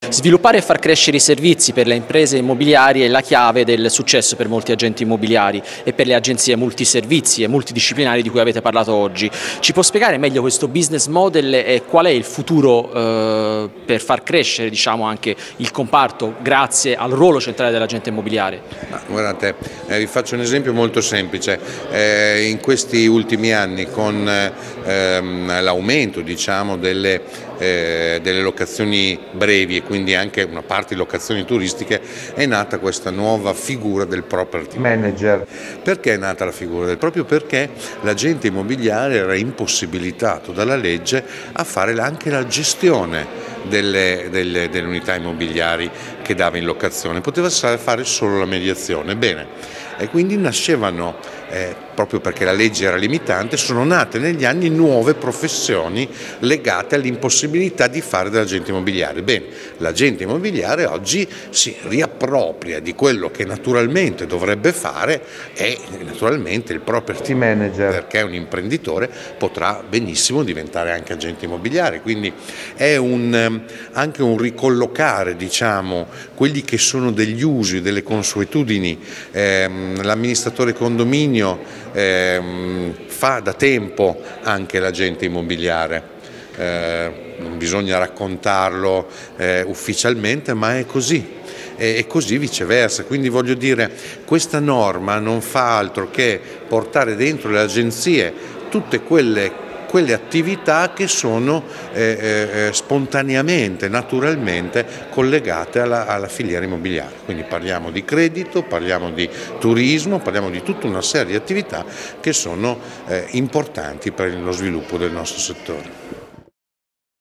Sviluppare e far crescere i servizi per le imprese immobiliari è la chiave del successo per molti agenti immobiliari e per le agenzie multiservizi e multidisciplinari di cui avete parlato oggi. Ci può spiegare meglio questo business model e qual è il futuro per far crescere, diciamo, anche il comparto grazie al ruolo centrale dell'agente immobiliare? Guardate, vi faccio un esempio molto semplice. In questi ultimi anni con l'aumento, diciamo, delle locazioni brevi e quindi anche una parte di locazioni turistiche, è nata questa nuova figura del property manager. Perché è nata la figura proprio perché l'agente immobiliare era impossibilitato dalla legge a fare anche la gestione delle unità immobiliari che dava in locazione, poteva fare solo la mediazione. Bene, e quindi nascevano, proprio perché la legge era limitante, sono nate negli anni nuove professioni legate all'impossibilità di fare dell'agente immobiliare. Bene, l'agente immobiliare oggi si riappropria di quello che naturalmente dovrebbe fare e naturalmente il property manager, perché è un imprenditore, potrà benissimo diventare anche agente immobiliare, quindi è anche un ricollocare, diciamo, quelli che sono degli usi, delle consuetudini. L'amministratore condominio fa da tempo anche l'agente immobiliare, non bisogna raccontarlo ufficialmente, ma è così. E così viceversa, quindi voglio dire, questa norma non fa altro che portare dentro le agenzie tutte quelle attività che sono spontaneamente, naturalmente collegate alla filiera immobiliare. Quindi parliamo di credito, parliamo di turismo, parliamo di tutta una serie di attività che sono importanti per lo sviluppo del nostro settore.